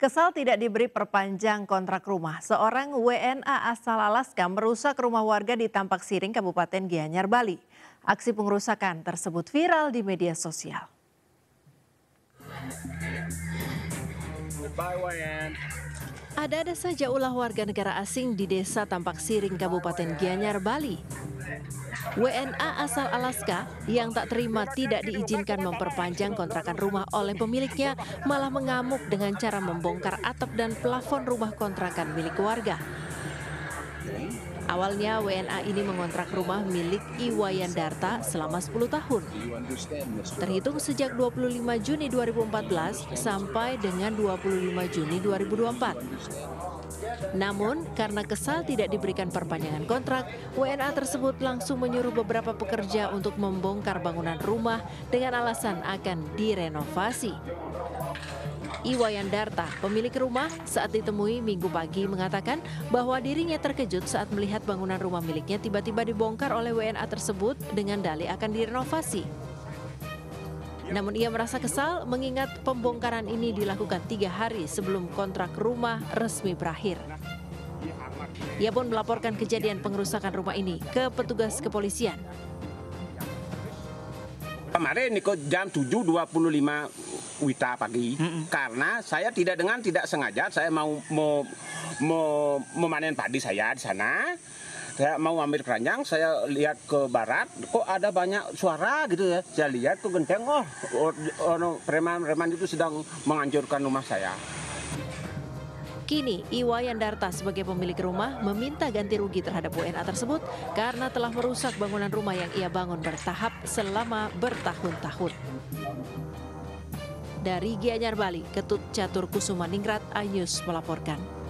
Kesal tidak diberi perpanjang kontrak rumah, seorang WNA asal Alaska merusak rumah warga di Tampak Siring, Kabupaten Gianyar, Bali. Aksi pengerusakan tersebut viral di media sosial. Ada-ada saja ulah warga negara asing di desa Tampak Siring, Kabupaten Gianyar, Bali. WNA asal Alaska yang tak terima tidak diizinkan memperpanjang kontrakan rumah oleh pemiliknya malah mengamuk dengan cara membongkar atap dan plafon rumah kontrakan milik warga. Awalnya WNA ini mengontrak rumah milik Iwayandarta selama 10 tahun. Terhitung sejak 25 Juni 2014 sampai dengan 25 Juni 2024. Namun, karena kesal tidak diberikan perpanjangan kontrak, WNA tersebut langsung menyuruh beberapa pekerja untuk membongkar bangunan rumah dengan alasan akan direnovasi. Iwayandarta, pemilik rumah, saat ditemui Minggu pagi mengatakan bahwa dirinya terkejut saat melihat bangunan rumah miliknya tiba-tiba dibongkar oleh WNA tersebut dengan dalih akan direnovasi. Namun ia merasa kesal mengingat pembongkaran ini dilakukan 3 hari sebelum kontrak rumah resmi berakhir. Ia pun melaporkan kejadian pengerusakan rumah ini ke petugas kepolisian. Kemarin ikut jam 7.25 WITA pagi, karena saya tidak sengaja saya mau memanen padi saya di sana. Saya mau ambil keranjang, saya lihat ke barat, kok ada banyak suara gitu ya. Saya lihat ke genteng, preman-preman itu sedang menghancurkan rumah saya. Kini, Iwayandarta sebagai pemilik rumah meminta ganti rugi terhadap WNA tersebut karena telah merusak bangunan rumah yang ia bangun bertahap selama bertahun-tahun. Dari Gianyar, Bali, Ketut Catur Kusuma Ningrat, iNews melaporkan.